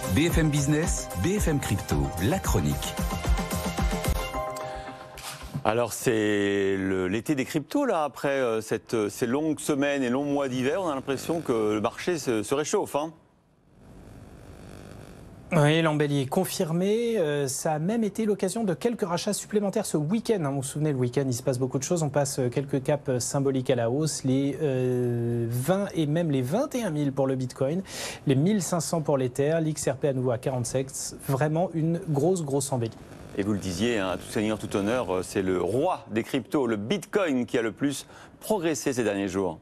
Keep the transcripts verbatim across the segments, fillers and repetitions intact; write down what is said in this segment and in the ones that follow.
B F M Business, B F M Crypto, la chronique. Alors c'est l'été des cryptos là, après euh, cette, euh, ces longues semaines et longs mois d'hiver, on a l'impression que le marché se, se réchauffe. Hein. Oui, l'embellie est confirmée. Euh, ça a même été l'occasion de quelques rachats supplémentaires ce week-end. Hein. Vous vous souvenez, le week-end, il se passe beaucoup de choses. On passe quelques caps symboliques à la hausse. Les euh, vingt et même les vingt et un mille pour le Bitcoin, les mille cinq cents pour l'Ether, l'X R P à nouveau à quarante-sept. Vraiment une grosse, grosse embellie. Et vous le disiez, hein, tout seigneur, tout honneur, c'est le roi des cryptos, le Bitcoin, qui a le plus progressé ces derniers jours.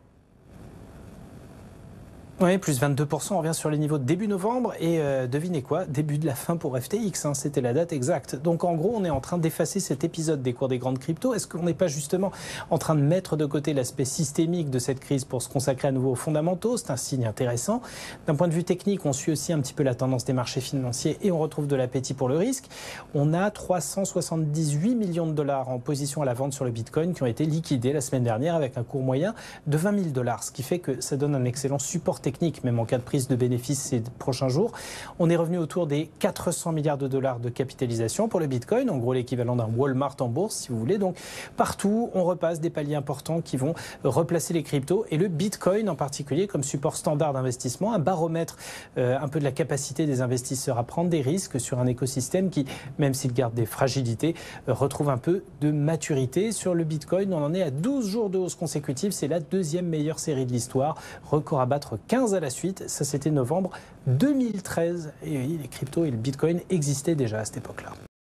Oui, plus vingt-deux pour cent, on revient sur les niveaux de début novembre et euh, devinez quoi, début de la fin pour F T X, hein, c'était la date exacte. Donc en gros, on est en train d'effacer cet épisode des cours des grandes cryptos. Est-ce qu'on n'est pas justement en train de mettre de côté l'aspect systémique de cette crise pour se consacrer à nouveau aux fondamentaux? C'est un signe intéressant. D'un point de vue technique, on suit aussi un petit peu la tendance des marchés financiers et on retrouve de l'appétit pour le risque. On a trois cent soixante-dix-huit millions de dollars en position à la vente sur le Bitcoin qui ont été liquidés la semaine dernière avec un cours moyen de vingt mille dollars, ce qui fait que ça donne un excellent support technique, même en cas de prise de bénéfices ces prochains jours. On est revenu autour des quatre cents milliards de dollars de capitalisation pour le Bitcoin, en gros l'équivalent d'un Walmart en bourse, si vous voulez. Donc partout, on repasse des paliers importants qui vont replacer les cryptos et le Bitcoin en particulier comme support standard d'investissement, un baromètre euh, un peu de la capacité des investisseurs à prendre des risques sur un écosystème qui, même s'il garde des fragilités, euh, retrouve un peu de maturité. Sur le Bitcoin, on en est à douze jours de hausse consécutive. C'est la deuxième meilleure série de l'histoire. Record à battre quinze à la suite. Ça, c'était novembre deux mille treize. Et oui, les cryptos et le Bitcoin existaient déjà à cette époque-là.